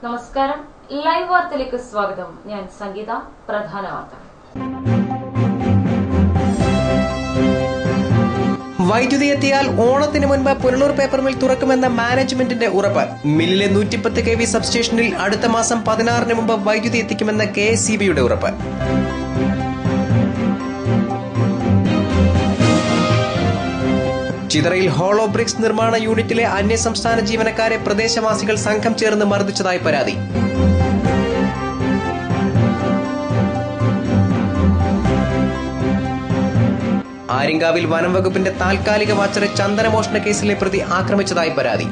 നമസ്കാരം, ലൈവ് വാർത്തയിലേക്ക് സ്വാഗതം. ഞാൻ സംഗീത. പ്രധാന വാർത്തകൾ. വൈദ്യുതി എത്തിയാൽ ഓണത്തിന് മുൻപ് പുനലൂർ പേപ്പർ മിൽ തുറക്കുമെന്ന മാനേജ്മെന്റിന്റെ ഉറപ്പ്. മില്ലിലെ 110 kV സബ്സ്റ്റേഷനിൽ അടുത്ത മാസം 16-ന് മുമ്പ് വൈദ്യുതി എത്തിക്കുമെന്ന KSEBയുടെ ഉറപ്പ്. ചിതറയിൽ ഹോളോ ബ്രിക്സ് നിർമ്മാണ യൂണിറ്റിലെ അന്യസംസ്ഥാന ജീവനക്കാരെ പ്രദേശവാസികൾ സംഘം ചേർന്ന് മർദ്ദിച്ചതായി പരാതി. ആര്യങ്കാവിൽ വനം വകുപ്പിന്റെ താൽക്കാലിക വാച്ചറെ ചന്ദനമോഷണ കേസിലെ പ്രതി ആക്രമിച്ചതായി പരാതി.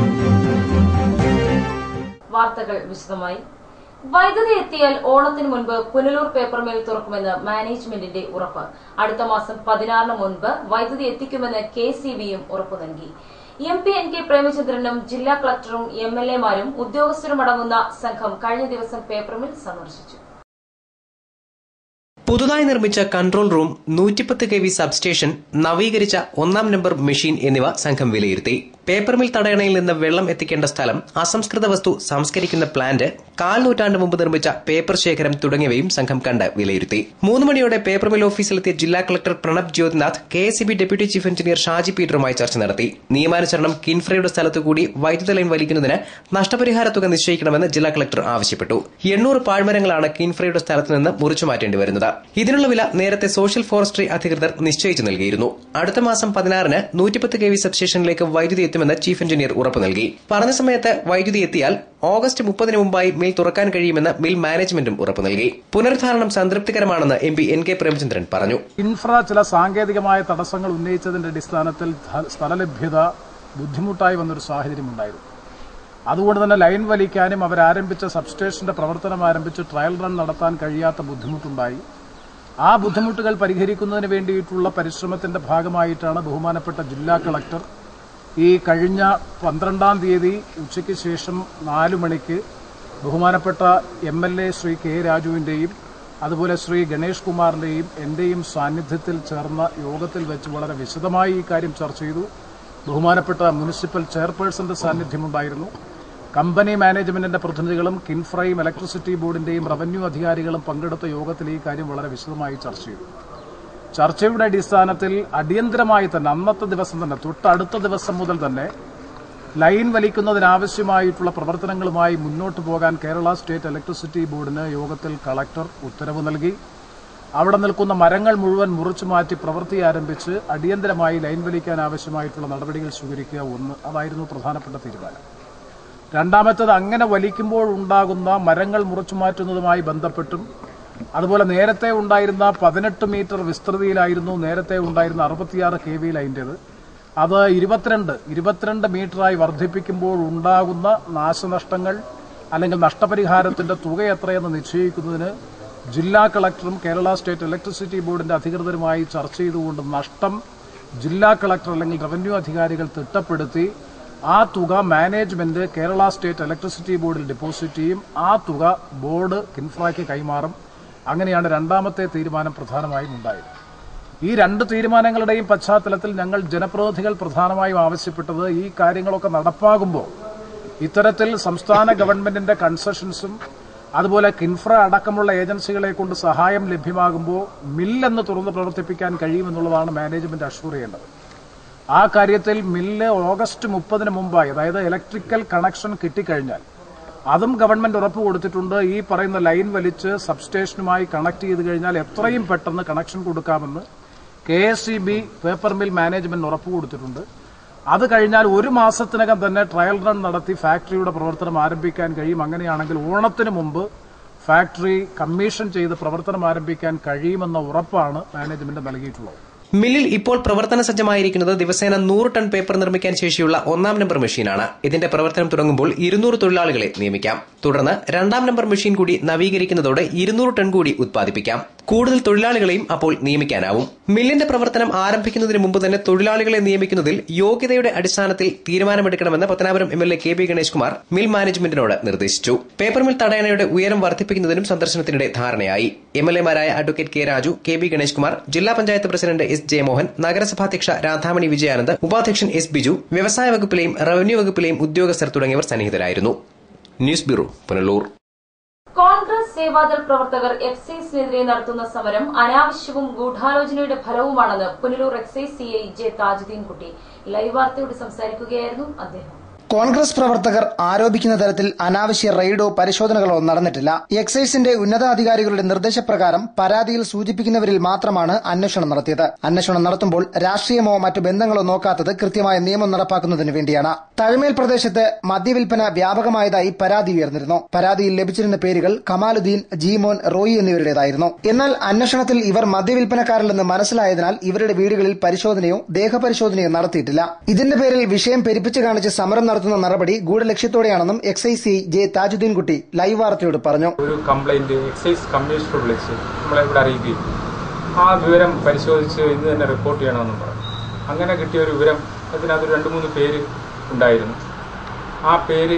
വാർത്തകൾ വിശദമായി. വൈദ്യുതി എത്തിയാൽ ഓണത്തിന് മുൻപ് പുനലൂർ പേപ്പർ മിൽ തുറക്കുമെന്ന് മാനേജ്മെന്റിന്റെ ഉറപ്പ്. അടുത്ത മാസം 16-ന് മുൻപ് വൈദ്യുതി എത്തിക്കുമെന്ന് KSEBയും ഉറപ്പു നൽകി. MP NK പ്രേമചന്ദ്രനും ജില്ലാ കളക്ടറും MLAമാരും ഉദ്യോഗസ്ഥരുമടങ്ങുന്ന സംഘം കഴിഞ്ഞ ദിവസം പേപ്പർ മിൽ സന്ദർശിച്ചു. പുതുതായി നിർമ്മിച്ച കൺട്രോൾ റൂം, 110 kV സബ്സ്റ്റേഷൻ, നവീകരിച്ച 1-ാം നമ്പർ മെഷീൻ എന്നിവ സംഘം വിലയിരുത്തി. പേപ്പർ മിൽ തടയണയിൽ നിന്ന് വെള്ളം എത്തിക്കേണ്ട സ്ഥലം, അസംസ്കൃത വസ്തു സംസ്കരിക്കുന്ന പ്ലാന്റ്, 1/4 നൂറ്റാണ്ട് മുമ്പ് നിർമ്മിച്ച പേപ്പർ ശേഖരം തുടങ്ങിയവയും സംഘം കണ്ട് വിലയിരുത്തി. 3 മണിയോടെ പേപ്പർ മിൽ ഓഫീസിലെത്തിയ ജില്ലാ collector Pranab Jyothinath KSEB deputy chief engineer Shaji പീറ്ററുമായി ചർച്ച നടത്തി. നിയമാനുസരണം കിൻഫ്രയുടെ സ്ഥലത്തുകൂടി വൈദ്യുത ലൈൻ വലിക്കുന്നതിന് നഷ്ടപരിഹാര തുക നിശ്ചയിക്കണമെന്ന് ജില്ലാ കളക്ടർ ആവശ്യപ്പെട്ടു. 800 പാഴ്മരങ്ങളാണ് കിൻഫ്രയുടെ സ്ഥലത്ത് നിന്ന് മുറിച്ചു മാറ്റേണ്ടി വരുന്നത്. ഇതിനുള്ള വില നേരത്തെ സോഷ്യൽ ഫോറസ്ട്രി അധികൃതർ നിശ്ചയിച്ചു നൽകിയിരുന്നു. അടുത്ത മാസം 16-ന് 110 kV സബ്സ്റ്റേഷനിലേക്ക് വൈദ്യുതി എത്തുമെന്ന് ചീഫ് എഞ്ചിനീയർ ഉറപ്പ് നൽകി. പറഞ്ഞ സമയത്ത് വൈദ്യുതി എത്തിയാൽ ഓഗസ്റ്റ് 30-ന് മുമ്പായി മിൽ തുറക്കാൻ കഴിയുമെന്ന് മിൽ മാനേജ്മെന്റും ഉറപ്പ് നൽകി. പുനരുദ്ധാരണം സംതൃപ്തികരമാണെന്ന് MP NK പ്രേമചന്ദ്രൻ പറഞ്ഞു. ഇൻഫ്ര ചില സാങ്കേതികമായ തടസ്സങ്ങൾ ഉന്നയിച്ചതിന്റെ അടിസ്ഥാനത്തിൽ സ്ഥലലഭ്യത ബുദ്ധിമുട്ടായി വന്നൊരു സാഹചര്യമുണ്ടായിരുന്നു. അതുകൊണ്ട് തന്നെ ലൈൻ വലിക്കാനും അവരാരംഭിച്ച സബ്സ്റ്റേഷന്റെ പ്രവർത്തനം ആരംഭിച്ച് ട്രയൽ റൺ നടത്താൻ കഴിയാത്ത ബുദ്ധിമുട്ടുണ്ടായി. ആ ബുദ്ധിമുട്ടുകൾ പരിഹരിക്കുന്നതിന് വേണ്ടിയിട്ടുള്ള പരിശ്രമത്തിന്റെ ഭാഗമായിട്ടാണ് ബഹുമാനപ്പെട്ട ജില്ലാ കളക്ടർ ഈ കഴിഞ്ഞ 12-ാം തീയതി ഉച്ചയ്ക്ക് ശേഷം 4 മണിക്ക് ബഹുമാനപ്പെട്ട MLA ശ്രീ K രാജുവിന്റെയും അതുപോലെ ശ്രീ ഗണേഷ് കുമാറിന്റെയും എന്റെയും സാന്നിധ്യത്തിൽ ചേർന്ന യോഗത്തിൽ വെച്ച് വളരെ വിശദമായി ഈ കാര്യം ചർച്ച ചെയ്തു. ബഹുമാനപ്പെട്ട മുനിസിപ്പൽ ചെയർപേഴ്സന്റെ സാന്നിധ്യമുണ്ടായിരുന്നു. കമ്പനി മാനേജ്മെന്റിന്റെ പ്രതിനിധികളും കിൻഫ്രയും ഇലക്ട്രിസിറ്റി ബോർഡിന്റെയും റവന്യൂ അധികാരികളും പങ്കെടുത്ത യോഗത്തിൽ ഈ കാര്യം വളരെ വിശദമായി ചർച്ച ചെയ്തു. ചർച്ചയുടെ അടിസ്ഥാനത്തിൽ അടിയന്തരമായി തന്നെ അന്നത്തെ ദിവസം തന്നെ തൊട്ടടുത്ത ദിവസം മുതൽ തന്നെ ലൈൻ വലിക്കുന്നതിനാവശ്യമായിട്ടുള്ള പ്രവർത്തനങ്ങളുമായി മുന്നോട്ടു പോകാൻ കേരള സ്റ്റേറ്റ് ഇലക്ട്രിസിറ്റി ബോർഡിന് യോഗത്തിൽ കളക്ടർ ഉത്തരവ് നൽകി. അവിടെ നിൽക്കുന്ന മരങ്ങൾ മുഴുവൻ മുറിച്ചു മാറ്റി പ്രവൃത്തി ആരംഭിച്ച് അടിയന്തരമായി ലൈൻ വലിക്കാൻ ആവശ്യമായിട്ടുള്ള നടപടികൾ സ്വീകരിക്കുക. അതായിരുന്നു പ്രധാനപ്പെട്ട തീരുമാനം. രണ്ടാമത്തേത്, അങ്ങനെ വലിക്കുമ്പോൾ ഉണ്ടാകുന്ന മരങ്ങൾ മുറിച്ചു മാറ്റുന്നതുമായി ബന്ധപ്പെട്ടും അതുപോലെ നേരത്തെ ഉണ്ടായിരുന്ന 18 മീറ്റർ വിസ്തൃതിയിലായിരുന്നു നേരത്തെ ഉണ്ടായിരുന്ന 66 kV ലൈൻ്റേത്. അത് 22 മീറ്ററായി വർദ്ധിപ്പിക്കുമ്പോൾ ഉണ്ടാകുന്ന നാശനഷ്ടങ്ങൾ അല്ലെങ്കിൽ നഷ്ടപരിഹാരത്തിന്റെ തുക എത്രയെന്ന് നിശ്ചയിക്കുന്നതിന് ജില്ലാ കളക്ടറും കേരള സ്റ്റേറ്റ് ഇലക്ട്രിസിറ്റി ബോർഡിന്റെ അധികൃതരുമായി ചർച്ച ചെയ്തുകൊണ്ട് നഷ്ടം ജില്ലാ കളക്ടർ അല്ലെങ്കിൽ റവന്യൂ അധികാരികൾ തിട്ടപ്പെടുത്തി ആ തുക മാനേജ്മെന്റ് കേരള സ്റ്റേറ്റ് ഇലക്ട്രിസിറ്റി ബോർഡിൽ ഡെപ്പോസിറ്റ് ചെയ്യും. ആ തുക ബോർഡ് കിൻഫ്രയ്ക്ക് കൈമാറും. അങ്ങനെയാണ് രണ്ടാമത്തെ തീരുമാനം പ്രധാനമായും ഉണ്ടായത്. ഈ 2 തീരുമാനങ്ങളുടെയും പശ്ചാത്തലത്തിൽ ഞങ്ങൾ ജനപ്രതിനിധികൾ പ്രധാനമായും ആവശ്യപ്പെട്ടത് ഈ കാര്യങ്ങളൊക്കെ നടപ്പാകുമ്പോൾ ഇത്തരത്തിൽ സംസ്ഥാന ഗവൺമെന്റിന്റെ കൺസെഷൻസും അതുപോലെ കിൻഫ്ര അടക്കമുള്ള ഏജൻസികളെ കൊണ്ട് സഹായം ലഭ്യമാകുമ്പോൾ മില്ലെന്ന് തുറന്ന് പ്രവർത്തിപ്പിക്കാൻ കഴിയുമെന്നുള്ളതാണ് മാനേജ്മെന്റ് അഷ്വർ ചെയ്യേണ്ടത്. ആ കാര്യത്തിൽ മില്ല് ഓഗസ്റ്റ് 30-ന് മുമ്പായി, അതായത് ഇലക്ട്രിക്കൽ കണക്ഷൻ കിട്ടിക്കഴിഞ്ഞാൽ അതും ഗവൺമെന്റ് ഉറപ്പ് കൊടുത്തിട്ടുണ്ട്. ഈ പറയുന്ന ലൈൻ വലിച്ച് സബ്സ്റ്റേഷനുമായി കണക്ട് ചെയ്ത് കഴിഞ്ഞാൽ എത്രയും പെട്ടെന്ന് കണക്ഷൻ കൊടുക്കാമെന്ന് KSEB പേപ്പർ മിൽ മാനേജ്മെന്റ് ഉറപ്പ് കൊടുത്തിട്ടുണ്ട്. അത് കഴിഞ്ഞാൽ 1 മാസത്തിനകം തന്നെ ട്രയൽ റൺ നടത്തി ഫാക്ടറിയുടെ പ്രവർത്തനം ആരംഭിക്കാൻ കഴിയും. അങ്ങനെയാണെങ്കിൽ ഓണത്തിന് മുമ്പ് ഫാക്ടറി കമ്മീഷൻ ചെയ്ത് പ്രവർത്തനം ആരംഭിക്കാൻ കഴിയുമെന്ന ഉറപ്പാണ് മാനേജ്മെന്റ് നൽകിയിട്ടുള്ളത്. മില്ലിൽ ഇപ്പോൾ പ്രവർത്തന സജ്ജമായിരിക്കുന്നത് ദിവസേന 100 ടൺ പേപ്പർ നിർമ്മിക്കാൻ ശേഷിയുള്ള 1-ാം നമ്പർ മെഷീനാണ്. ഇതിന്റെ പ്രവർത്തനം തുടങ്ങുമ്പോൾ 200 തൊഴിലാളികളെ നിയമിക്കാം. തുടർന്ന് 2-ാം നമ്പർ മെഷീൻ കൂടി നവീകരിക്കുന്നതോടെ 200 ടൺ കൂടി ഉത്പാദിപ്പിക്കാം. കൂടുതൽ തൊഴിലാളികളെയും അപ്പോൾ നിയമിക്കാനാവും. മില്ലിന്റെ പ്രവർത്തനം ആരംഭിക്കുന്നതിന് മുമ്പ് തന്നെ തൊഴിലാളികളെ നിയമിക്കുന്നതിൽ യോഗ്യതയുടെ അടിസ്ഥാനത്തിൽ തീരുമാനമെടുക്കണമെന്ന് Pathanapuram MLA KB Ganesh Kumar mill മാനേജ്മെന്റിനോട് നിർദ്ദേശിച്ചു. പേപ്പർ മിൽ തടയണയുടെ ഉയരം വർദ്ധിപ്പിക്കുന്നതിനും സന്ദർശനത്തിനിടെ ധാരണയായി. MLAമാരായ advocate K Raju, KB Ganesh Kumar, ജില്ലാ പഞ്ചായത്ത് പ്രസിഡന്റ് S ജയമോഹൻ, നഗരസഭാധ്യക്ഷ രാധാമണി വിജയാനന്ദ്, ഉപാധ്യക്ഷൻ S ബിജു, വ്യവസായ വകുപ്പിലെയും റവന്യൂ വകുപ്പിലെയും ഉദ്യോഗസ്ഥർ തുടങ്ങിയവർ സന്നിഹിതരായിരുന്നു. News bureau, Punalur. കോൺഗ്രസ് സേവാദൾ പ്രവർത്തകർ എക്സൈസിനെതിരെ നടത്തുന്ന സമരം അനാവശ്യവും ഗൂഢാലോചനയുടെ ഫലവുമാണെന്ന് Punalur excise CI J Thajuddeen Kutty live വാർത്തയോട് സംസാരിക്കുകയായിരുന്നു അദ്ദേഹം. കോൺഗ്രസ് പ്രവർത്തകർ ആരോപിക്കുന്ന തരത്തിൽ അനാവശ്യ റെയ്ഡോ പരിശോധനകളോ നടന്നിട്ടില്ല. എക്സൈസിന്റെ ഉന്നതാധികാരികളുടെ നിർദ്ദേശപ്രകാരം പരാതിയിൽ സൂചിപ്പിക്കുന്നവരിൽ മാത്രമാണ് അന്വേഷണം നടത്തിയത്. അന്വേഷണം നടത്തുമ്പോൾ രാഷ്ട്രീയമോ മറ്റു ബന്ധങ്ങളോ നോക്കാത്തത് കൃത്യമായ നിയമം നടപ്പാക്കുന്നതിന് വേണ്ടിയാണ്. തഴമേൽ പ്രദേശത്ത് മദ്യവിൽപ്പന വ്യാപകമായതായി പരാതി ഉയർന്നിരുന്നു. പരാതിയിൽ ലഭിച്ചിരുന്ന പേരുകൾ കമാലുദ്ദീൻ, ജീമോൻ, റോയി എന്നിവരുടേതായിരുന്നു. എന്നാൽ അന്വേഷണത്തിൽ ഇവർ മദ്യവിൽപ്പനക്കാരില്ലെന്ന് മനസ്സിലായതിനാൽ ഇവരുടെ വീടുകളിൽ പരിശോധനയോ ദേഹപരിശോധനയോ നടത്തിയിട്ടില്ല. ഇതിന്റെ പേരിൽ വിഷയം പെരുപ്പിച്ച് കാണിച്ച് സമരം നടത്തുന്ന നടപടി ഗൂഢലക്ഷ്യത്തോടെയാണെന്നും excise J Thajuddeen Kutty live വാർത്തയോട് പറഞ്ഞു. ഒരു കംപ്ലൈന്റ് എക്സൈസ് കമ്മീഷണർ വിളിച്ച് നമ്മളെ ഇവിടെ അറിയിക്കുകയും ആ വിവരം പരിശോധിച്ച് ഇന്ന് തന്നെ റിപ്പോർട്ട് ചെയ്യണമെന്നും പറഞ്ഞു. അങ്ങനെ കിട്ടിയ ഒരു വിവരം, അതിനകത്ത് 2-3 പേര് ഉണ്ടായിരുന്നു. ആ പേര്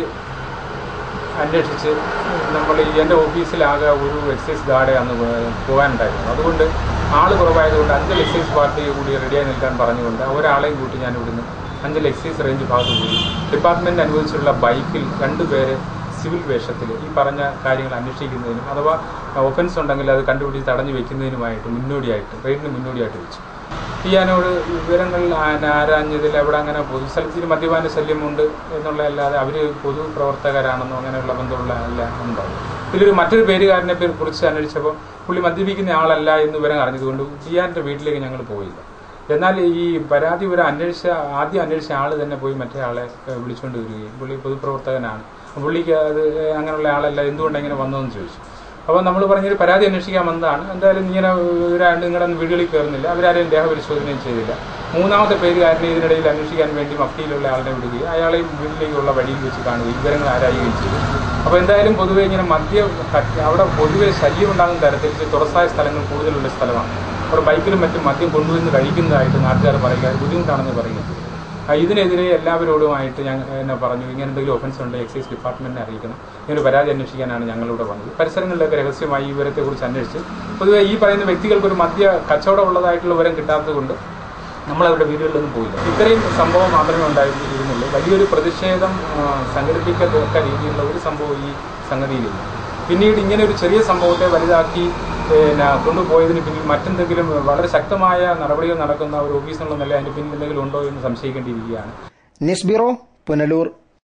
അന്വേഷിച്ച് നമ്മൾ എൻ്റെ ഓഫീസിലാകെ ഒരു എക്സൈസ് ഗാർഡെ അന്ന് പോകാനുണ്ടായിരുന്നു. അതുകൊണ്ട് ആള് കുറവായതുകൊണ്ട് 5 എക്സൈസ് പാർട്ടി കൂടി റെഡിയായി നിൽക്കാൻ പറഞ്ഞുകൊണ്ട് ഒരാളെയും കൂട്ടി ഞാൻ ഇവിടുന്ന് 5 എക്സൈസ് റേഞ്ച് ഭാഗത്ത് കൂടി ഡിപ്പാർട്ട്മെന്റ് അനുവദിച്ചിട്ടുള്ള ബൈക്കിൽ 2 പേര് സിവിൽ വേഷത്തിൽ ഈ പറഞ്ഞ കാര്യങ്ങൾ അന്വേഷിക്കുന്നതിനും അഥവാ ഒഫൻസ് ഉണ്ടെങ്കിൽ അത് കണ്ടുപിടിച്ച് തടഞ്ഞു വെക്കുന്നതിനുമായിട്ട് റെയ്ഡിന് മുന്നോടിയായിട്ട് വെച്ചു. പിയാനോട് വിവരങ്ങൾ ആരാഞ്ഞതിൽ അവിടെ അങ്ങനെ പൊതുസ്ഥലത്തിൽ മദ്യപാന ശല്യമുണ്ട് എന്നുള്ളതല്ലാതെ അവർ പൊതുപ്രവർത്തകരാണെന്നോ അങ്ങനെയുള്ള ബന്ധമുള്ള അല്ല ഉണ്ടാവും. ഇതിലൊരു മറ്റൊരു പേരുകാരനെ കുറിച്ച് അന്വേഷിച്ചപ്പോൾ പുള്ളി മദ്യപിക്കുന്ന ആളല്ല എന്ന് വിവരം അറിഞ്ഞതുകൊണ്ട് പിയാന്റെ വീട്ടിലേക്ക് ഞങ്ങൾ പോയില്ല. എന്നാൽ ഈ പരാതി ഒരു ആദ്യം അന്വേഷിച്ച ആള് തന്നെ പോയി മറ്റേ ആളെ വിളിച്ചുകൊണ്ട് വരികയും പുള്ളി പൊതുപ്രവർത്തകനാണ്, പുള്ളിക്ക് അത് അങ്ങനെയുള്ള ആളല്ല, എന്തുകൊണ്ട് എങ്ങനെ വന്നതെന്ന് ചോദിച്ചു. അപ്പോൾ നമ്മൾ പറഞ്ഞൊരു പരാതി അന്വേഷിക്കാൻ വന്നതാണ്, എന്തായാലും ഇങ്ങനെ നിങ്ങളുടെ വീടുകളിൽ കയറുന്നില്ല, അവരാരെയും ദേഹപരിശോധനയും ചെയ്തില്ല. 3ാമത്തെ പേരുകാരനെ ഇതിനിടയിൽ അന്വേഷിക്കാൻ വേണ്ടി മഫ്തിയിലുള്ള ആളിനെ വിടുകയും അയാളെയും വീട്ടിലേക്കുള്ള വഴിയിൽ വെച്ച് കാണുകയും വിവരങ്ങൾ ആരായുകയും ചെയ്തു. അപ്പോൾ എന്തായാലും പൊതുവെ ഇങ്ങനെ അവിടെ പൊതുവെ ശല്യം ഉണ്ടാകുന്ന തരത്തിൽ തുറസായ സ്ഥലങ്ങൾ കൂടുതലുള്ള സ്ഥലമാണ്. അവിടെ ബൈക്കിലും മറ്റും മദ്യം കൊണ്ടുവന്ന് കഴിക്കുന്നതായിട്ട് നാട്ടുകാർ പറയുക ബുദ്ധിമുട്ടാണെന്ന് പറയുന്നത്. ഇതിനെതിരെ എല്ലാവരോടുമായിട്ട് എന്നെ പറഞ്ഞു, ഇങ്ങനെ എന്തെങ്കിലും ഒഫൻസ് ഉണ്ട് എക്സൈസ് ഡിപ്പാർട്ട്മെന്റിനെ അറിയിക്കണം, ഇങ്ങനെ പരാതി അന്വേഷിക്കാനാണ് ഞങ്ങളിവിടെ വന്നത്. പരിസരങ്ങളിലൊക്കെ രഹസ്യമായി ഈ വിവരത്തെക്കുറിച്ച് അന്വേഷിച്ച് പൊതുവെ ഈ പറയുന്ന വ്യക്തികൾക്ക് ഒരു മദ്യ കച്ചവടം ഉള്ളതായിട്ടുള്ള വിവരം കിട്ടാത്തത് കൊണ്ട് നമ്മളവരുടെ വീടുകളിലൊന്നും പോയില്ല. ഇത്രയും സംഭവം മാത്രമേ ഉണ്ടായിരുന്നുള്ളൂ. വലിയൊരു പ്രതിഷേധം സംഘടിപ്പിക്കത്തക്ക രീതിയിലുള്ള ഒരു സംഭവം ഈ സംഗതിയിലില്ല. പിന്നീട് ഇങ്ങനെ ഒരു ചെറിയ സംഭവത്തെ വലുതാക്കി കൊണ്ടുപോയതിന് പിന്നിൽ മറ്റെന്തെങ്കിലും വളരെ ശക്തമായ നടപടികൾ നടക്കുന്ന ഒരു ഓഫീസിനുള്ള നില അതിന് പിന്നിൽ എന്തെങ്കിലും ഉണ്ടോ എന്ന് സംശയിക്കേണ്ടിയിരിക്കുകയാണ്. News bureau, Punalur.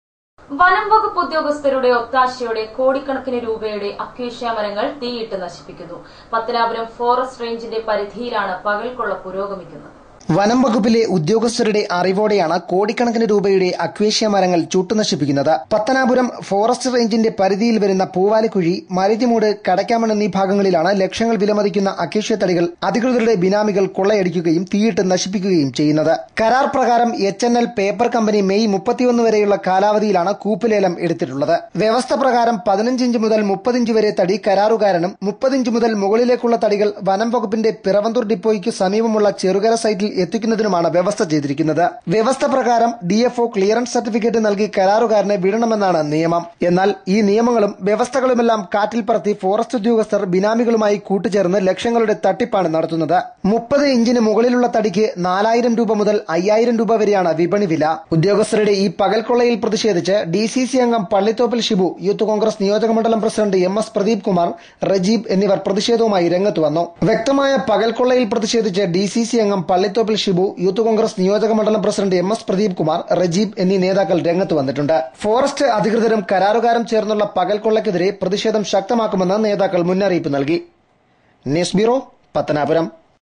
വനം വകുപ്പ് ഉദ്യോഗസ്ഥരുടെ ഒത്താശയോടെ കോടിക്കണക്കിന് രൂപയുടെ അക്വേഷ്യ മരങ്ങൾ തീയിട്ട് നശിപ്പിക്കുന്നു. പത്തനാപുരം ഫോറസ്റ്റ് റേഞ്ചിന്റെ പരിധിയിലാണ് പകൽക്കൊള്ള പുരോഗമിക്കുന്നത്. വനം വകുപ്പിലെ ഉദ്യോഗസ്ഥരുടെ അറിവോടെയാണ് കോടിക്കണക്കിന് രൂപയുടെ അക്വേഷ്യ മരങ്ങൾ ചുട്ടുനശിപ്പിക്കുന്നത്. പത്തനാപുരം ഫോറസ്റ്റ് റേഞ്ചിന്റെ പരിധിയിൽ വരുന്ന പൂവാലിക്കുഴി, മരുതിമൂട്, കടക്കാമൺ എന്നീ ഭാഗങ്ങളിലാണ് ലക്ഷങ്ങൾ വിലമതിക്കുന്ന അക്വേഷ്യ തടികൾ അധികൃതരുടെ ബിനാമികൾ കൊള്ളയടിക്കുകയും തീയിട്ട് നശിപ്പിക്കുകയും ചെയ്യുന്നത്. കരാർ പ്രകാരം HNL പേപ്പർ കമ്പനി മെയ് 31 വരെയുള്ള കാലാവധിയിലാണ് കൂപ്പുലേലം എടുത്തിട്ടുള്ളത്. വ്യവസ്ഥ പ്രകാരം 15 ഇഞ്ച് മുതൽ 30 ഇഞ്ച് വരെ തടി കരാറുകാരനും 30 ഇഞ്ച് മുതൽ മുകളിലേക്കുള്ള തടികൾ വനം വകുപ്പിന്റെ പിറവന്തൂർ ഡിപ്പോയ്ക്ക് സമീപമുള്ള ചെറുകര സൈറ്റിൽ എത്തിക്കുന്നതിനുമാണ് വ്യവസ്ഥ ചെയ്തിരിക്കുന്നത്. വ്യവസ്ഥ പ്രകാരം DFO ക്ലിയറൻസ് സർട്ടിഫിക്കറ്റ് നൽകി കരാറുകാരനെ വിടണമെന്നാണ് നിയമം. എന്നാൽ ഈ നിയമങ്ങളും വ്യവസ്ഥകളുമെല്ലാം കാറ്റിൽ പറത്തി ഫോറസ്റ്റ് ഉദ്യോഗസ്ഥർ ബിനാമികളുമായി കൂട്ടുചേർന്ന് ലക്ഷങ്ങളുടെ തട്ടിപ്പാണ് നടത്തുന്നത്. 30 ഇഞ്ചിന് മുകളിലുള്ള തടിക്ക് 4000 രൂപ മുതൽ 5000 രൂപ വരെയാണ് വിപണി വില. ഉദ്യോഗസ്ഥരുടെ ഈ പകൽക്കൊള്ളയിൽ പ്രതിഷേധിച്ച് DCC അംഗം പള്ളിത്തോപ്പിൽ ഷിബു, യൂത്ത് കോൺഗ്രസ് നിയോജകമണ്ഡലം പ്രസിഡന്റ് MS പ്രദീപ് കുമാർ, റജീബ് എന്നിവർ പ്രതിഷേധവുമായി രംഗത്ത് വന്നു. വ്യക്തമായ പകൽക്കൊള്ളയിൽ പ്രതിഷേധിച്ച് DCC അംഗം പള്ളിത്തോപ്പിൽ ഷിബു, യൂത്ത് കോൺഗ്രസ് നിയോജക മണ്ഡലം പ്രസിഡന്റ് MS പ്രദീപ് കുമാർ, റജീബ് എന്നീ നേതാക്കൾ രംഗത്ത് വന്നിട്ടുണ്ട്. ഫോറസ്റ്റ് അധികൃതരും കരാറുകാരും ചേർന്നുള്ള പകൽക്കൊള്ളയ്ക്കെതിരെ പ്രതിഷേധം ശക്തമാക്കുമെന്ന് നേതാക്കൾ മുന്നറിയിപ്പ് നൽകി. News bureau, Pathanapuram.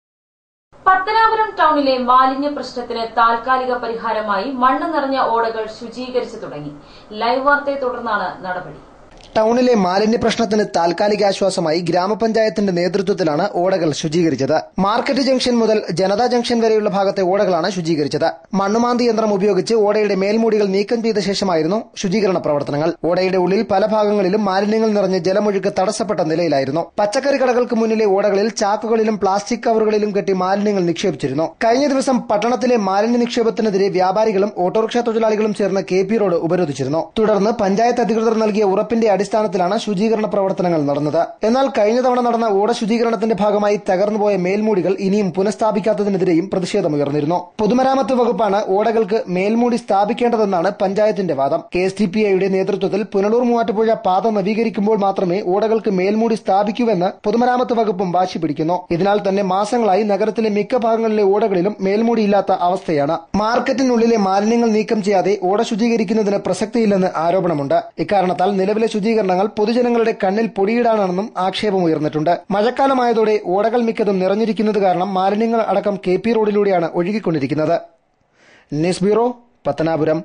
പത്തനാപുരം ടൌണിലെ മാലിന്യ പ്രശ്നത്തിന് താൽക്കാലിക പരിഹാരമായി മണ്ണ് നിറഞ്ഞ ഓടകൾ ശുചീകരിച്ചു തുടങ്ങി. ലൈവ് വാർത്തയെ തുടർന്നാണ് നടപടി. ടൌണിലെ മാലിന്യ പ്രശ്നത്തിന് താൽക്കാലിക ആശ്വാസമായി ഗ്രാമപഞ്ചായത്തിന്റെ നേതൃത്വത്തിലാണ് ഓടകൾ ശുചീകരിച്ചത്. മാർക്കറ്റ് ജംഗ്ഷൻ മുതൽ ജനതാ ജംഗ്ഷൻ വരെയുള്ള ഭാഗത്തെ ഓടകളാണ് ശുചീകരിച്ചത്. മണ്ണുമാന്തി യന്ത്രം ഉപയോഗിച്ച് ഓടയുടെ മേൽമൂടികൾ നീക്കം ചെയ്ത ശേഷമായിരുന്നു ശുചീകരണ പ്രവർത്തനങ്ങൾ. ഓടയുടെ ഉള്ളിൽ പല ഭാഗങ്ങളിലും മാലിന്യങ്ങൾ നിറഞ്ഞ് ജലമൊഴുക്ക് തടസ്സപ്പെട്ട നിലയിലായിരുന്നു. പച്ചക്കറി കടകൾക്ക് മുന്നിലെ ഓടകളിൽ ചാക്കുകളിലും പ്ലാസ്റ്റിക് കവറുകളിലും കെട്ടി മാലിന്യങ്ങൾ നിക്ഷേപിച്ചിരുന്നു. കഴിഞ്ഞ ദിവസം പട്ടണത്തിലെ മാലിന്യ നിക്ഷേപത്തിനെതിരെ വ്യാപാരികളും ഓട്ടോറിക്ഷ തൊഴിലാളികളും ചേർന്ന് KP റോഡ് ഉപരോധിച്ചിരുന്നു. തുടർന്ന് പഞ്ചായത്ത് അധികൃതർ നൽകിയ ഉറപ്പിന്റെ അടിസ്ഥാനത്തിലാണ് ശുചീകരണ പ്രവർത്തനങ്ങൾ നടന്നത്. എന്നാൽ കഴിഞ്ഞ തവണ നടന്ന ഓട ശുചീകരണത്തിന്റെ ഭാഗമായി തകർന്നുപോയ മേൽമൂടികൾ ഇനിയും പുനഃസ്ഥാപിക്കാത്തതിനെതിരെയും പ്രതിഷേധമുയർന്നിരുന്നു. പൊതുമരാമത്ത് വകുപ്പാണ് ഓടകൾക്ക് മേൽമൂടി സ്ഥാപിക്കേണ്ടതെന്നാണ് പഞ്ചായത്തിന്റെ വാദം. KSTPIയുടെ നേതൃത്വത്തിൽ പുനലൂർ മൂവാറ്റുപുഴ പാത നവീകരിക്കുമ്പോൾ മാത്രമേ ഓടകൾക്ക് മേൽമൂടി സ്ഥാപിക്കൂവെന്ന് പൊതുമരാമത്ത് വകുപ്പും വാശി പിടിക്കുന്നു. ഇതിനാൽ തന്നെ മാസങ്ങളായി നഗരത്തിലെ മിക്ക ഭാഗങ്ങളിലെ ഓടകളിലും മേൽമൂടിയില്ലാത്ത അവസ്ഥയാണ്. മാർക്കറ്റിനുള്ളിലെ മാലിന്യങ്ങൾ നീക്കം ചെയ്യാതെ ഓട ശുചീകരിക്കുന്നതിന് പ്രസക്തിയില്ലെന്ന് ആരോപണമുണ്ട്. ഇക്കാരണത്താൽ നിലവിലെ ശുചീകരണങ്ങൾ പൊതുജനങ്ങളുടെ കണ്ണിൽ പൊടിയിടാനാണെന്നും ആക്ഷേപമുയർന്നിട്ടുണ്ട്. മഴക്കാലമായതോടെ ഓടകൾ മിക്കതും നിറഞ്ഞിരിക്കുന്നത് കാരണം മാലിന്യങ്ങൾ അടക്കം KP റോഡിലൂടെയാണ് ഒഴുകിക്കൊണ്ടിരിക്കുന്നത്. News bureau, Pathanapuram.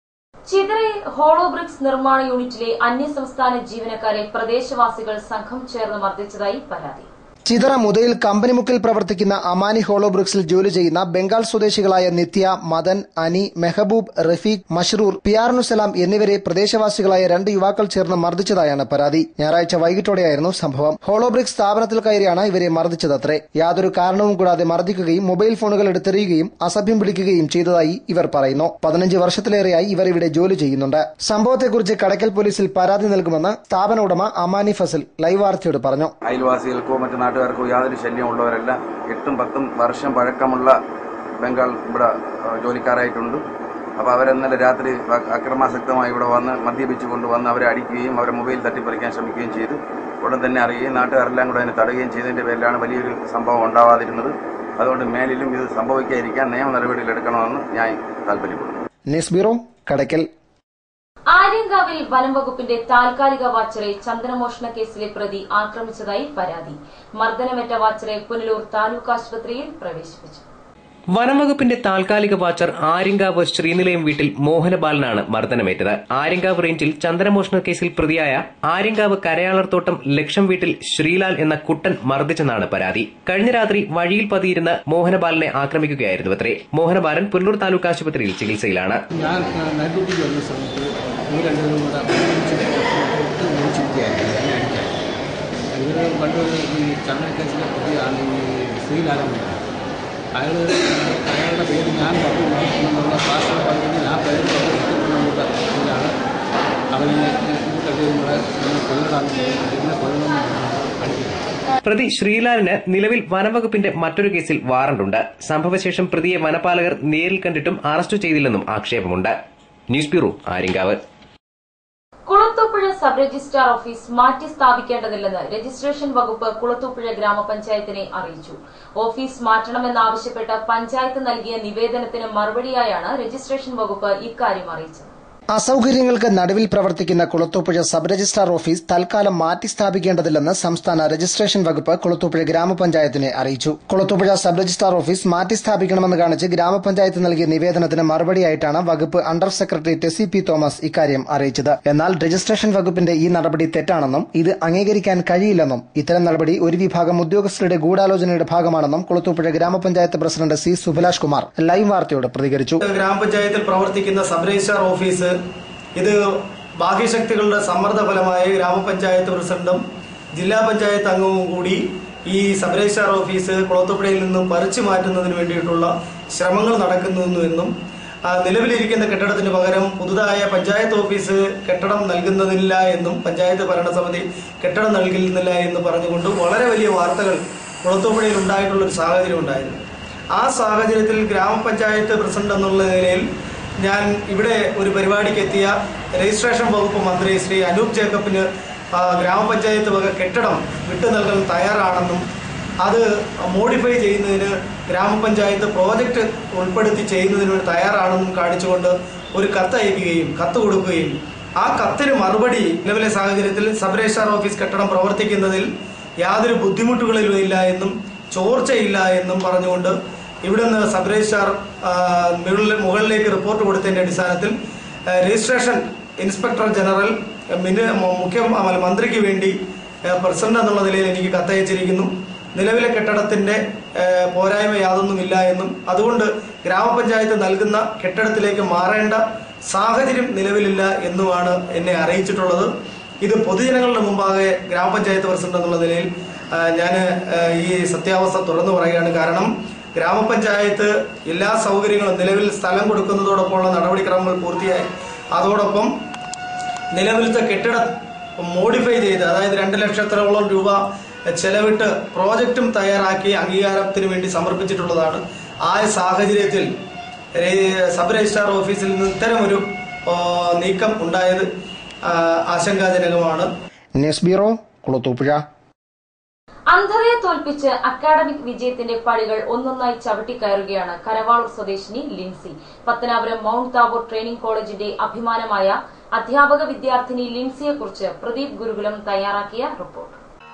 ചിതറയിൽ ഹോളോ ബ്രിക്സ് നിർമ്മാണ യൂണിറ്റിലെ അന്യസംസ്ഥാന ജീവനക്കാരെ പ്രദേശവാസികൾ സംഘം ചേർന്ന് മർദ്ദിച്ചതായി പരാതി. ചിതറ മുതയിൽ കമ്പനിമുക്കിൽ പ്രവർത്തിക്കുന്ന അമാനി ഹോളോ ബ്രിക്സിൽ ജോലി ചെയ്യുന്ന ബംഗാൾ സ്വദേശികളായ നിത്യ, മദൻ, അനി, മെഹബൂബ്, റഫീഖ്, മഷ്റൂർ, പിയാർനുസലാം എന്നിവരെ പ്രദേശവാസികളായ 2 യുവാക്കൾ ചേർന്ന് മർദ്ദിച്ചതായാണ് പരാതി. ഞായറാഴ്ച വൈകിട്ടോടെയായിരുന്നു സംഭവം. ഹോളോ ബ്രിക്സ് സ്ഥാപനത്തിൽ കയറിയാണ് ഇവരെ മർദ്ദിച്ചതത്രേ. യാതൊരു കാരണവും കൂടാതെ മർദ്ദിക്കുകയും മൊബൈൽ ഫോണുകൾ എടുത്തെറിയുകയും അസഭ്യം വിളിക്കുകയും ചെയ്തതായി ഇവർ പറയുന്നു. 15 വർഷത്തിലേറെയായി ഇവർ ഇവിടെ ജോലി ചെയ്യുന്നുണ്ട്. സംഭവത്തെക്കുറിച്ച് കടയ്ക്കൽ പോലീസിൽ പരാതി നൽകുമെന്ന് സ്ഥാപന ഉടമ അമാനി ഫസൽ ലൈവ് വാർത്തയോട് പറഞ്ഞു. അയൽവാസികൾക്കോ മറ്റു നാട്ടുകാർക്കോ യാതൊരു ശല്യമുള്ളവരല്ല. 8-10 വർഷം പഴക്കമുള്ള ബംഗാൾ ഇവിടെ ജോലിക്കാരായിട്ടുണ്ട്. അപ്പോൾ അവരെന്നലെ രാത്രി അക്രമാസക്തമായി ഇവിടെ വന്ന് മദ്യപിച്ചു കൊണ്ടുവന്ന് അവരെ അടിക്കുകയും അവരെ മൊബൈൽ തട്ടിപ്പറിക്കാൻ ശ്രമിക്കുകയും ചെയ്തു. ഉടൻ തന്നെ അറിയുകയും നാട്ടുകാരെല്ലാം കൂടെ അതിനെ തടയുകയും ചെയ്തതിന്റെ പേരിലാണ് വലിയൊരു സംഭവം ഉണ്ടാവാതിരുന്നത്. അതുകൊണ്ട് മേലിലും ഇത് സംഭവിക്കാതിരിക്കാൻ നിയമ നടപടികൾ എടുക്കണമെന്ന് ഞാൻ താല്പര്യപ്പെടുന്നു. News bureau, Kadakkal. ആര്യങ്കാവിൽ വനം വകുപ്പിന്റെ താൽക്കാലിക വാച്ചറെ ചന്ദനമോഷണ കേസിലെ പ്രതി ആക്രമിച്ചതായി പരാതി. മർദ്ദനമേറ്റ വാച്ചറെ പുനലൂർ താലൂക്ക് ആശുപത്രിയിൽ പ്രവേശിപ്പിച്ചു. വനംവകുപ്പിന്റെ താൽക്കാലിക വാച്ചർ ആര്യങ്കാവ് ശ്രീനിലയം വീട്ടിൽ മോഹനബാലനാണ് മർദ്ദനമേറ്റത്. ആര്യങ്കാവ് റേഞ്ചിൽ ചന്ദനമോഷണ കേസിൽ പ്രതിയായ ആര്യങ്കാവ് കരയാളർത്തോട്ടം ലക്ഷം വീട്ടിൽ ശ്രീലാൽ എന്ന കുട്ടൻ മർദ്ദിച്ചെന്നാണ് പരാതി. കഴിഞ്ഞ രാത്രി വഴിയിൽ പതിയിരുന്ന മോഹനബാലനെ ആക്രമിക്കുകയായിരുന്നു അത്രേ. മോഹനബാലൻ പുനലൂർ താലൂക്ക് ആശുപത്രിയിൽ ചികിത്സയിലാണ്. അയാളുടെ പേര് ഞാൻ എന്നുള്ള ഭാഷ പറഞ്ഞ് ആ പേര് പറഞ്ഞാണ് അവനെ പ്രതി ശ്രീലാലിന് നിലവിൽ വനംവകുപ്പിന്റെ മറ്റൊരു കേസിൽ വാറണ്ടുണ്ട്. സംഭവശേഷം പ്രതിയെ വനപാലകർ നേരിൽ കണ്ടിട്ടും അറസ്റ്റ് ചെയ്തില്ലെന്നും ആക്ഷേപമുണ്ട്. News bureau, Aryankavu. Kulathupuzha sub registrar office മാറ്റി സ്ഥാപിക്കേണ്ടതില്ലെന്ന് രജിസ്ട്രേഷൻ വകുപ്പ് കുളത്തൂപ്പുഴ ഗ്രാമപഞ്ചായത്തിനെ അറിയിച്ചു. ഓഫീസ് മാറ്റണമെന്നാവശ്യപ്പെട്ട് പഞ്ചായത്ത് നൽകിയ നിവേദനത്തിന് മറുപടിയായാണ് രജിസ്ട്രേഷൻ വകുപ്പ് ഇക്കാര്യം അറിയിച്ചത്. അസൌകര്യങ്ങൾക്ക് നടുവിൽ പ്രവർത്തിക്കുന്ന കുളത്തൂപ്പുഴ സബ് രജിസ്ട്രാർ ഓഫീസ് തൽക്കാലം മാറ്റി സ്ഥാപിക്കേണ്ടതില്ലെന്ന് സംസ്ഥാന രജിസ്ട്രേഷൻ വകുപ്പ് കുളത്തൂപ്പുഴ ഗ്രാമപഞ്ചായത്തിനെ അറിയിച്ചു. കുളത്തൂപ്പുഴ സബ് രജിസ്ട്രാർ ഓഫീസ് മാറ്റി സ്ഥാപിക്കണമെന്ന് കാണിച്ച് ഗ്രാമപഞ്ചായത്ത് നൽകിയ നിവേദനത്തിന് മറുപടിയായിട്ടാണ് വകുപ്പ് under secretary Tessy P Thomas ഇക്കാര്യം അറിയിച്ചത്. എന്നാൽ രജിസ്ട്രേഷൻ വകുപ്പിന്റെ ഈ നടപടി തെറ്റാണെന്നും ഇത് അംഗീകരിക്കാൻ കഴിയില്ലെന്നും ഇത്തരം നടപടി ഒരു വിഭാഗം ഉദ്യോഗസ്ഥരുടെ ഗൂഢാലോചനയുടെ ഭാഗമാണെന്നും കുളത്തൂപ്പുഴ ഗ്രാമപഞ്ചായത്ത് president C Subhilash Kumar live വാർത്തയോട് പ്രതികരിച്ചു. ഗ്രാമപഞ്ചായത്തിൽ പ്രവർത്തിക്കുന്ന സബ് രജിസ്ട്രാർ ഓഫീസ് ഇത് ബാഹ്യശക്തികളുടെ സമ്മർദ്ദ ഫലമായി ഗ്രാമപഞ്ചായത്ത് പ്രസിഡന്റും ജില്ലാ പഞ്ചായത്ത് അംഗവും കൂടി ഈ സബ് രജിസ്ട്രാർ ഓഫീസ് കുളത്തൂപ്പുഴയിൽ നിന്നും പറിച്ചു മാറ്റുന്നതിന് വേണ്ടിയിട്ടുള്ള ശ്രമങ്ങൾ നടക്കുന്നുവെന്നും നിലവിലിരിക്കുന്ന കെട്ടിടത്തിന് പകരം പുതുതായ പഞ്ചായത്ത് ഓഫീസ് കെട്ടിടം നൽകുന്നതില്ല എന്നും പഞ്ചായത്ത് ഭരണസമിതി കെട്ടിടം നൽകുന്നില്ല എന്ന് പറഞ്ഞുകൊണ്ട് വളരെ വലിയ വാർത്തകൾ കുളത്തൂപ്പുഴയിൽ ഉണ്ടായിട്ടുള്ളൊരു സാഹചര്യം ഉണ്ടായിരുന്നു. ആ സാഹചര്യത്തിൽ ഗ്രാമപഞ്ചായത്ത് പ്രസിഡന്റ് എന്നുള്ള നിലയിൽ ഞാൻ ഇവിടെ ഒരു പരിപാടിക്ക് എത്തിയ രജിസ്ട്രേഷൻ വകുപ്പ് മന്ത്രി ശ്രീ അനൂപ് ജേക്കബിന് ഗ്രാമപഞ്ചായത്ത് വക കെട്ടിടം വിട്ടു നൽകാൻ തയ്യാറാണെന്നും അത് മോഡിഫൈ ചെയ്യുന്നതിന് ഗ്രാമപഞ്ചായത്ത് പ്രോജക്റ്റ് ഉൾപ്പെടുത്തി ചെയ്യുന്നതിന് തയ്യാറാണെന്നും കാണിച്ചുകൊണ്ട് ഒരു കത്ത് കൊടുക്കുകയും ആ കത്തിന് മറുപടി നിലവിലെ സാഹചര്യത്തിൽ സബ് രജിസ്ട്രാർ ഓഫീസ് കെട്ടിടം പ്രവർത്തിക്കുന്നതിൽ യാതൊരു ബുദ്ധിമുട്ടുകളിലും ഇല്ല എന്നും ചോർച്ചയില്ല എന്നും പറഞ്ഞുകൊണ്ട് ഇവിടുന്ന് സബ് രജിസ്ട്രാർ മുകളിലേക്ക് റിപ്പോർട്ട് കൊടുത്തതിന്റെ അടിസ്ഥാനത്തിൽ രജിസ്ട്രേഷൻ ഇൻസ്പെക്ടർ ജനറൽ മന്ത്രിക്ക് വേണ്ടി പ്രസിഡന്റ് എന്നുള്ള നിലയിൽ എനിക്ക് കത്തയച്ചിരിക്കുന്നു. നിലവിലെ കെട്ടിടത്തിന്റെ പോരായ്മ യാതൊന്നുമില്ല എന്നും അതുകൊണ്ട് ഗ്രാമപഞ്ചായത്ത് നൽകുന്ന കെട്ടിടത്തിലേക്ക് മാറേണ്ട സാഹചര്യം നിലവിലില്ല എന്നുമാണ് എന്നെ അറിയിച്ചിട്ടുള്ളത്. ഇത് പൊതുജനങ്ങളുടെ മുമ്പാകെ ഗ്രാമപഞ്ചായത്ത് പ്രസിഡന്റ് എന്നുള്ള നിലയിൽ ഞാൻ ഈ സത്യാവസ്ഥ തുറന്നു പറയുകയാണ്. കാരണം ഗ്രാമപഞ്ചായത്ത് എല്ലാ സൗകര്യങ്ങളും നിലവിൽ സ്ഥലം കൊടുക്കുന്നതോടൊപ്പമുള്ള നടപടിക്രമങ്ങൾ പൂർത്തിയായി. അതോടൊപ്പം നിലവിലത്തെ കെട്ടിടം മോഡിഫൈ ചെയ്ത്, അതായത് 2 ലക്ഷത്തോളം രൂപ ചെലവിട്ട് പ്രോജക്റ്റും തയ്യാറാക്കി അംഗീകാരത്തിന് വേണ്ടി സമർപ്പിച്ചിട്ടുള്ളതാണ്. ആ സാഹചര്യത്തിൽ സബ് രജിസ്ട്രാർ ഓഫീസിൽ നിന്ന് ഇത്തരമൊരു നീക്കം ഉണ്ടായത് ആശങ്കാജനകമാണ്. News bureau, Kulathupuzha. അന്ധതയെ തോൽപ്പിച്ച് അക്കാഡമിക് വിജയത്തിന്റെ പടികൾ ഒന്നൊന്നായി ചവിട്ടിക്കയറുകയാണ് കരവാളൂർ സ്വദേശിനി Lincy. Pathanapuram Mount Tabor training കോളേജിന്റെ അഭിമാനമായ അധ്യാപക വിദ്യാർത്ഥിനി ലിൻസിയെക്കുറിച്ച് പ്രദീപ് ഗുരുകുലം തയ്യാറാക്കിയ റിപ്പോർട്ട്.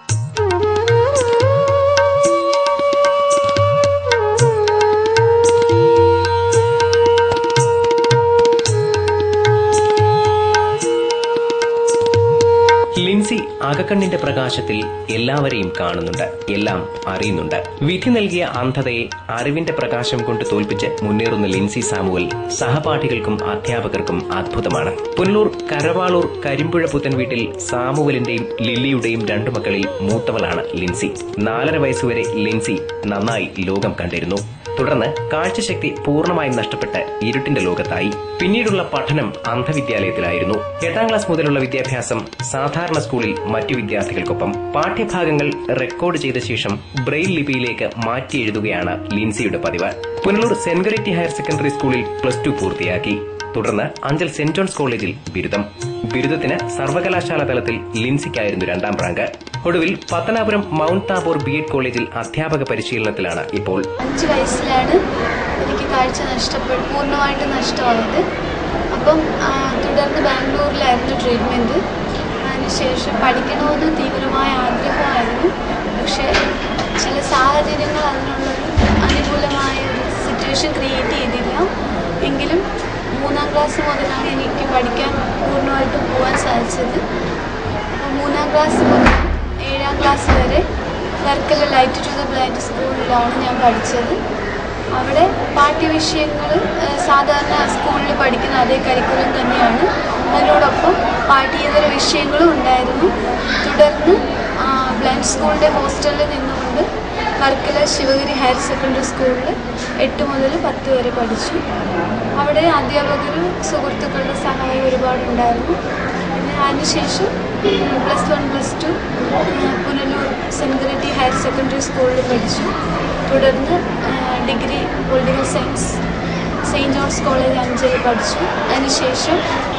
ലിൻസി അകക്കണ്ണിന്റെ പ്രകാശത്തിൽ എല്ലാവരെയും കാണുന്നുണ്ട്, എല്ലാം അറിയുന്നുണ്ട്. വിധി നൽകിയ അന്ധതയെ അറിവിന്റെ പ്രകാശം കൊണ്ട് തോൽപ്പിച്ച് മുന്നേറുന്ന ലിൻസി സാമുവൽ സഹപാഠികൾക്കും അധ്യാപകർക്കും അത്ഭുതമാണ്. പുനലൂർ കരവാളൂർ കരിമ്പുഴ പുത്തൻ വീട്ടിൽ സാമുവലിന്റെയും ലില്ലിയുടെയും 2 മക്കളിൽ മൂത്തവളാണ് ലിൻസി. 4.5 വയസ്സുവരെ ലിൻസി നന്നായി ലോകം കണ്ടിരുന്നു. തുടർന്ന് കാഴ്ചശക്തി പൂർണ്ണമായും നഷ്ടപ്പെട്ട് ഇരുട്ടിന്റെ ലോകത്തായി. പിന്നീടുള്ള പഠനം അന്ധവിദ്യാലയത്തിലായിരുന്നു. 8ാം ക്ലാസ് മുതലുള്ള വിദ്യാഭ്യാസം സാധാരണ സ്കൂളിൽ മറ്റു വിദ്യാർത്ഥികൾക്കൊപ്പം. പാഠ്യഭാഗങ്ങൾ റെക്കോർഡ് ചെയ്ത ശേഷം ബ്രെയിൽ ലിപിയിലേക്ക് മാറ്റി എഴുതുകയാണ് ലിൻസിയുടെ പതിവ്. Punalur Saint Goretti higher secondary സ്കൂളിൽ +2 പൂർത്തിയാക്കി. തുടർന്ന് അഞ്ചൽ സെന്റ് ജോൺസ് കോളേജിൽ ബിരുദം. ബിരുദത്തിന് സർവകലാശാല തലത്തിൽ ലിൻസിക്കായിരുന്നു 2ാം റാങ്ക്. ഒടുവിൽ പത്തനാപുരം മൌണ്ട് താബോർ BEd കോളേജിൽ അധ്യാപക പരിശീലനത്തിലാണ് ഇപ്പോൾ. 5 വയസ്സിലാണ് എനിക്ക് കാഴ്ച പൂർണ്ണമായിട്ട് നഷ്ടമായത്. അപ്പം തുടർന്ന് ബാംഗ്ലൂരിലായിരുന്നു ട്രീറ്റ്മെൻറ്റ്. അതിനുശേഷം പഠിക്കണമെന്ന് തീവ്രമായ ആഗ്രഹമായിരുന്നു. പക്ഷേ ചില സാഹചര്യങ്ങൾ അതിനുള്ളൊരു അനുകൂലമായ ഒരു സിറ്റുവേഷൻ ക്രിയേറ്റ് ചെയ്തില്ല. എങ്കിലും 3ാം ക്ലാസ് മുതലാണ് എനിക്ക് പഠിക്കാൻ പൂർണ്ണമായിട്ടും പോകാൻ സാധിച്ചത്. അപ്പോൾ 3ാം ക്ലാസ് മുതൽ 7ാം ക്ലാസ് വരെ Varkala light to the blind സ്കൂളിലാണ് ഞാൻ പഠിച്ചത്. അവിടെ പാഠ്യവിഷയങ്ങൾ സാധാരണ സ്കൂളിൽ പഠിക്കുന്ന അതേ കരിക്കുലം തന്നെയാണ്. അതിനോടൊപ്പം പാഠ്യേതര വിഷയങ്ങളും ഉണ്ടായിരുന്നു. തുടർന്ന് ബ്ലൈൻഡ് സ്കൂളിൻ്റെ ഹോസ്റ്റലിൽ നിന്നുകൊണ്ട് വർക്കല ശിവഗിരി ഹയർ സെക്കൻഡറി സ്കൂളിൽ 8 മുതൽ 10 വരെ പഠിച്ചു. അവിടെ അധ്യാപകരും സുഹൃത്തുക്കളുടെ സഹായം ഒരുപാടുണ്ടായിരുന്നു. പിന്നെ അതിനുശേഷം +1 +2 Punalur Saint Goretti higher secondary സ്കൂളിൽ പഠിച്ചു. തുടർന്ന് degree political science Saint John's college അഞ്ചലിൽ പഠിച്ചു. അതിനുശേഷം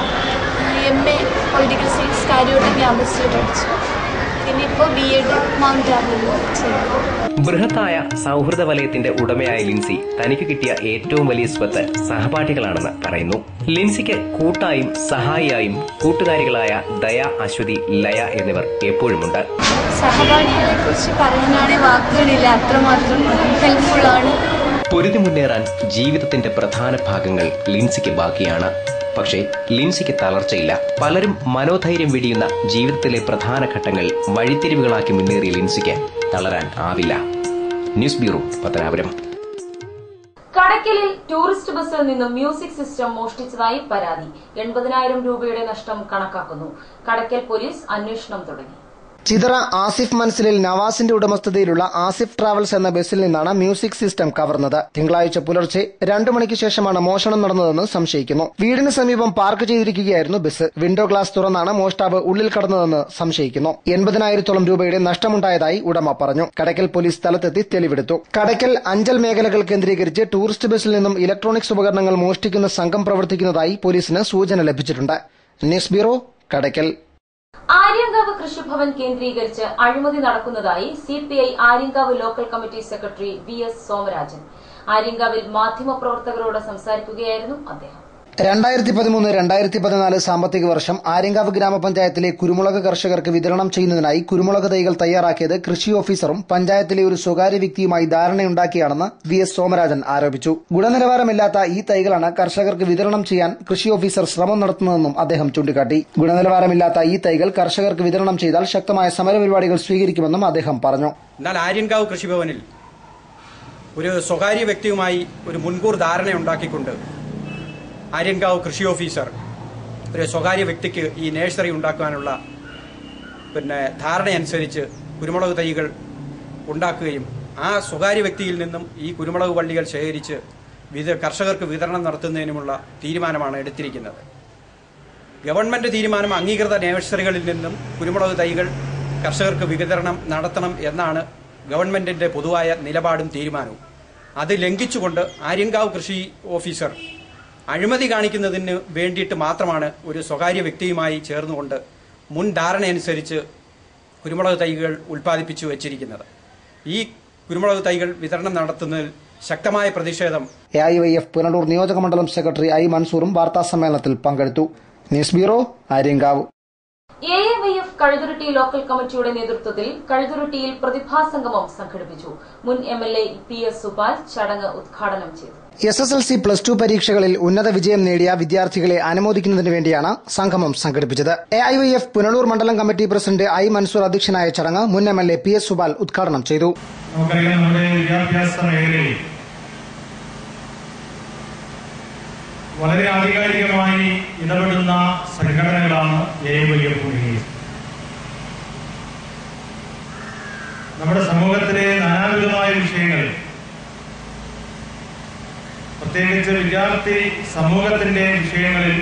MA പൊളിറ്റിക്കൽ സയൻസ് കാര്യവട്ടം ക്യാമ്പസിൽ പഠിച്ചു. പിന്നെ ഇപ്പോൾ BEd മൗണ്ട് താബോറിൽ ചെയ്തു. ബൃഹത്തായ സൗഹൃദ വലയത്തിന്റെ ഉടമയായ ലിൻസി തനിക്ക് കിട്ടിയ ഏറ്റവും വലിയ സ്വത്ത് സഹപാഠികളാണെന്ന് പറയുന്നു. ലിൻസിക്ക് കൂട്ടായും സഹായിയായും കൂട്ടുകാരികളായ ദയ, അശ്വതി, ലയ എന്നിവർ എപ്പോഴുമുണ്ട്. സഹപാഠികളെ കുറിച്ച് പറയാനാണെങ്കിൽ വാക്കുകളില്ല, അത്രമാത്രം ഹെൽപ്ഫുള്ളാണ്. പൊരുതി മുന്നേറാൻ ജീവിതത്തിന്റെ പ്രധാന ഭാഗങ്ങൾ ലിൻസിക്ക് ബാക്കിയാണ്. പക്ഷേ ലിൻസിക്ക് തളർച്ചയില്ല. പലരും മനോധൈര്യം വെടിയുന്ന ജീവിതത്തിലെ പ്രധാന ഘട്ടങ്ങൾ വഴിത്തിരിവുകളാക്കി മുന്നേറിയ ലിൻസിക്ക് തളരാൻ ആവില്ല. News bureau, Pathanapuram. കടയ്ക്കലിൽ ടൂറിസ്റ്റ് ബസ്സിൽ നിന്നും മ്യൂസിക് സിസ്റ്റം മോഷ്ടിച്ചതായി പരാതി. 80,000 രൂപയുടെ നഷ്ടം കണക്കാക്കുന്നു. കടയ്ക്കൽ പോലീസ് അന്വേഷണം തുടങ്ങി. ചിതറ ആസിഫ് മൻസിലിൽ നവാസിന്റെ ഉടമസ്ഥതയിലുള്ള ആസിഫ് ട്രാവൽസ് എന്ന ബസ്സിൽ നിന്നാണ് മ്യൂസിക് സിസ്റ്റം കവർന്നത്. തിങ്കളാഴ്ച പുലർച്ചെ 2 മണിക്ക് ശേഷമാണ് മോഷണം നടന്നതെന്ന് സംശയിക്കുന്നു. വീടിന് സമീപം പാർക്ക് ചെയ്തിരിക്കുകയായിരുന്നു ബസ്. വിൻഡോ ഗ്ലാസ് തുറന്നാണ് മോഷ്ടാവ് ഉള്ളിൽ കടന്നതെന്ന് സംശയിക്കുന്നു. 80,000 രൂപയുടെ നഷ്ടമുണ്ടായതായി ഉടമ പറഞ്ഞു. കടയ്ക്കൽ പോലീസ് സ്ഥലത്തെത്തി തെളിവെടുത്തു. കടയ്ക്കൽ അഞ്ചൽ മേഖലകൾ കേന്ദ്രീകരിച്ച് ടൂറിസ്റ്റ് ബസ്സിൽ നിന്നും ഇലക്ട്രോണിക്സ് ഉപകരണങ്ങൾ മോഷ്ടിക്കുന്ന സംഘം പ്രവർത്തിക്കുന്നതായി പോലീസിന് സൂചന ലഭിച്ചിട്ടുണ്ട്. News bureau, Kadakkal. ആര്യങ്കാവ് കൃഷിഭവൻ കേന്ദ്രീകരിച്ച് അഴിമതി നടക്കുന്നതായി CPI Aryankavu local committee secretary VS Somarajan. ആര്യങ്കാവിൽ മാധ്യമപ്രവർത്തകരോട് സംസാരിക്കുകയായിരുന്നു അദ്ദേഹം. 2013-2014 സാമ്പത്തിക വർഷം ആര്യങ്കാവ് ഗ്രാമപഞ്ചായത്തിലെ കുരുമുളക് കർഷകർക്ക് വിതരണം ചെയ്യുന്നതിനായി കുരുമുളക് തൈകൾ തയ്യാറാക്കിയത് കൃഷി ഓഫീസറും പഞ്ചായത്തിലെ ഒരു സ്വകാര്യ വ്യക്തിയുമായി ധാരണയുണ്ടാക്കിയാണെന്ന് VS സോമരാജൻ ആരോപിച്ചു. ഗുണനിലവാരമില്ലാത്ത ഈ തൈകളാണ് കർഷകർക്ക് വിതരണം ചെയ്യാൻ കൃഷി ഓഫീസർ ശ്രമം നടത്തുന്നതെന്നും അദ്ദേഹം ചൂണ്ടിക്കാട്ടി. ഗുണനിലവാരമില്ലാത്ത ഈ തൈകൾ കർഷകർക്ക് വിതരണം ചെയ്താൽ ശക്തമായ സമരപരിപാടികൾ സ്വീകരിക്കുമെന്നും അദ്ദേഹം പറഞ്ഞു. എന്നാൽ ആര്യങ്കാവ് കൃഷിഭവനിൽ ഒരു സ്വകാര്യ വ്യക്തിയുമായി ഒരു മുൻകൂർ ധാരണയുണ്ടാക്കിക്കൊണ്ട് ആര്യങ്കാവ് കൃഷി ഓഫീസർ ഒരു സ്വകാര്യ വ്യക്തിക്ക് ഈ നഴ്സറി ഉണ്ടാക്കാനുള്ള ധാരണയനുസരിച്ച് കുരുമുളക് തൈകൾ ഉണ്ടാക്കുകയും ആ സ്വകാര്യ വ്യക്തിയിൽ നിന്നും ഈ കുരുമുളക് വള്ളികൾ ശേഖരിച്ച് കർഷകർക്ക് വിതരണം നടത്തുന്നതിനുമുള്ള തീരുമാനമാണ് എടുത്തിരിക്കുന്നത്. ഗവൺമെന്റ് തീരുമാനം അംഗീകൃത നഴ്സറികളിൽ നിന്നും കുരുമുളക് തൈകൾ കർഷകർക്ക് വിതരണം നടത്തണം എന്നാണ് ഗവൺമെന്റിന്റെ പൊതുവായ നിലപാടും തീരുമാനവും. അത് ലംഘിച്ചുകൊണ്ട് ആര്യങ്കാവ് കൃഷി ഓഫീസർ അഴിമതി കാണിക്കുന്നതിന് വേണ്ടിയിട്ട് മാത്രമാണ് ഒരു സ്വകാര്യ വ്യക്തിയുമായി ചേർന്നുകൊണ്ട് മുൻ ധാരണയനുസരിച്ച് കുരുമുളക് തൈകൾ ഉൽപ്പാദിപ്പിച്ചു വച്ചിരിക്കുന്നത്. ഈ കുരുമുളക് തൈകൾ വിതരണം നടത്തുന്നതിൽ ശക്തമായ പ്രതിഷേധം AIYF പുനലൂർ നിയോജക മണ്ഡലം സെക്രട്ടറി ഐ മൻസൂറും വാർത്താ സമ്മേളനത്തിൽ പങ്കെടുത്തു. News bureau, Aryankavu. AIYF Kazhuthurutty local കമ്മിറ്റിയുടെ നേതൃത്വത്തിൽ കഴുതുരുട്ടിയിൽ പ്രതിഭാസംഗമം സംഘടിപ്പിച്ചു. മുൻ MLA PS സുപാൽ ചടങ്ങ് ഉദ്ഘാടനം ചെയ്തു. SSLC +2 പരീക്ഷകളിൽ ഉന്നത വിജയം നേടിയ വിദ്യാർത്ഥികളെ അനുമോദിക്കുന്നതിന് വേണ്ടിയാണ് സംഗമം സംഘടിപ്പിച്ചത്. AIYF പുനലൂർ മണ്ഡലം കമ്മിറ്റി പ്രസിഡന്റ് ഐ മൻസൂർ അധ്യക്ഷനായ ചടങ്ങ് മുൻ MLA PS സുപാൽ ഉദ്ഘാടനം ചെയ്തു. നമുക്കറിയാം, നമ്മുടെ വിദ്യാഭ്യാസ മേഖലയിൽ വളരെ ആധികാരികമായി ഇടപെടുന്ന സംഘടനകളാണ് AIYF. നമ്മുടെ സമൂഹത്തിലെ നാനാവിധമായ വിഷയങ്ങൾ, പ്രത്യേകിച്ച് വിദ്യാർത്ഥി സമൂഹത്തിന്റെ വിഷയങ്ങളിൽ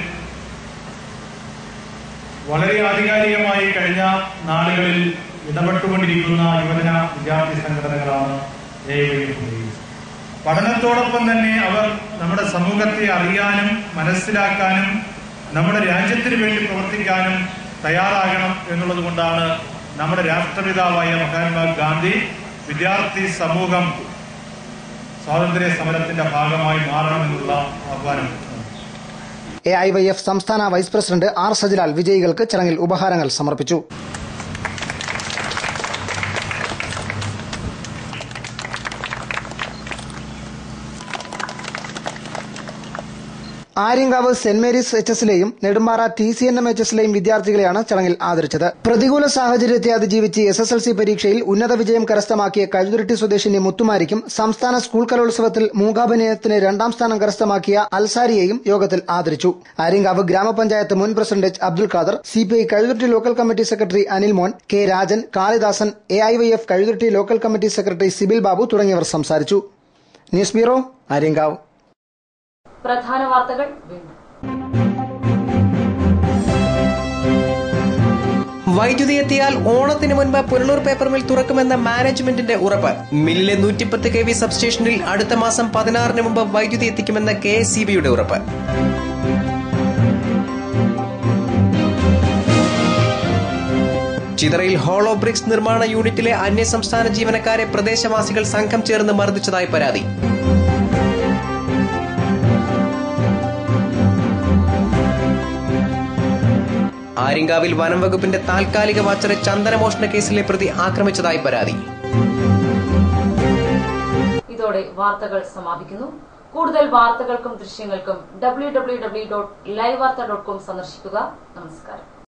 വളരെ ആധികാരികമായി കഴിഞ്ഞ നാളുകളിൽ ഇടപെട്ടുകൊണ്ടിരിക്കുന്ന യുവജന വിദ്യാർത്ഥി സംഘടനകളാണ് AIYF. പഠനത്തോടൊപ്പം തന്നെ അവർ നമ്മുടെ സമൂഹത്തെ അറിയാനും മനസ്സിലാക്കാനും നമ്മുടെ രാജ്യത്തിന് വേണ്ടി പ്രവർത്തിക്കാനും തയ്യാറാകണം എന്നുള്ളത് കൊണ്ടാണ് നമ്മുടെ രാഷ്ട്രപിതാവായ മഹാത്മാഗാന്ധി വിദ്യാർത്ഥി സമൂഹം സ്വാതന്ത്ര്യ സമരത്തിന്റെ ഭാഗമായി മാറണമെന്നുള്ള ആഹ്വാനം. AIYF സംസ്ഥാന വൈസ് പ്രസിഡന്റ് R സജിലാൽ വിജയികൾക്ക് ചടങ്ങിൽ ഉപഹാരങ്ങൾ സമർപ്പിച്ചു. ആര്യങ്കാവ് സെന്റ് മേരീസ് HSലെയും നെടുമ്പാറ TCNM HSലെയും വിദ്യാർത്ഥികളെയാണ് ചടങ്ങിൽ ആദരിച്ചത്. പ്രതികൂല സാഹചര്യത്തെ അതിജീവിച്ച് SSLC പരീക്ഷയിൽ ഉന്നത വിജയം കരസ്ഥമാക്കിയ കഴുതുരുട്ടി സ്വദേശിനി മുത്തുമാരിക്കും സംസ്ഥാന സ്കൂൾ കലോത്സവത്തിൽ മൂകാഭിനയത്തിന് 2ാം സ്ഥാനം കരസ്ഥമാക്കിയ അൽസാരിയെയും യോഗത്തിൽ ആദരിച്ചു. ആര്യങ്കാവ് ഗ്രാമപഞ്ചായത്ത് മുൻ president H Abdul Khader, CPI Kazhuthurutty local committee secretary Anil Mon, K Rajan, Kalidasan, AIYF Kazhuthurutty local committee secretary Sibil Babu തുടങ്ങിയവർ സംസാരിച്ചു. News bureau, Aryankavu. പ്രധാന വാർത്തകൾ വീണ്ടും. വൈദ്യുതി എത്തിയാൽ ഓണത്തിന് മുൻപ് പുനലൂർ പേപ്പർ മിൽ തുറക്കുമെന്ന മാനേജ്മെന്റിന്റെ ഉറപ്പ്. മില്ലിലെ 110 kV സബ്സ്റ്റേഷനിൽ അടുത്ത മാസം 16-ന് മുമ്പ് വൈദ്യുതി എത്തിക്കുമെന്ന KSEBയുടെ ഉറപ്പ്. ചിതറയിൽ ഹോളോ ബ്രിക്സ് നിർമ്മാണ യൂണിറ്റിലെ അന്യസംസ്ഥാന ജീവനക്കാരെ പ്രദേശവാസികൾ സംഘം ചേർന്ന് മർദ്ദിച്ചതായി പരാതി. ആര്യങ്കാവിൽ വനം വകുപ്പിന്റെ താൽക്കാലിക വാച്ചറെ ചന്ദനമോഷണ കേസിലെ പ്രതി ആക്രമിച്ചതായി പരാതി. ഇതോടെ വാർത്തകൾ സമാപിക്കുന്നു. കൂടുതൽ വാർത്തകൾക്കും ദൃശ്യങ്ങൾക്കും www.livevarta.com സന്ദർശിക്കുക. നമസ്കാരം.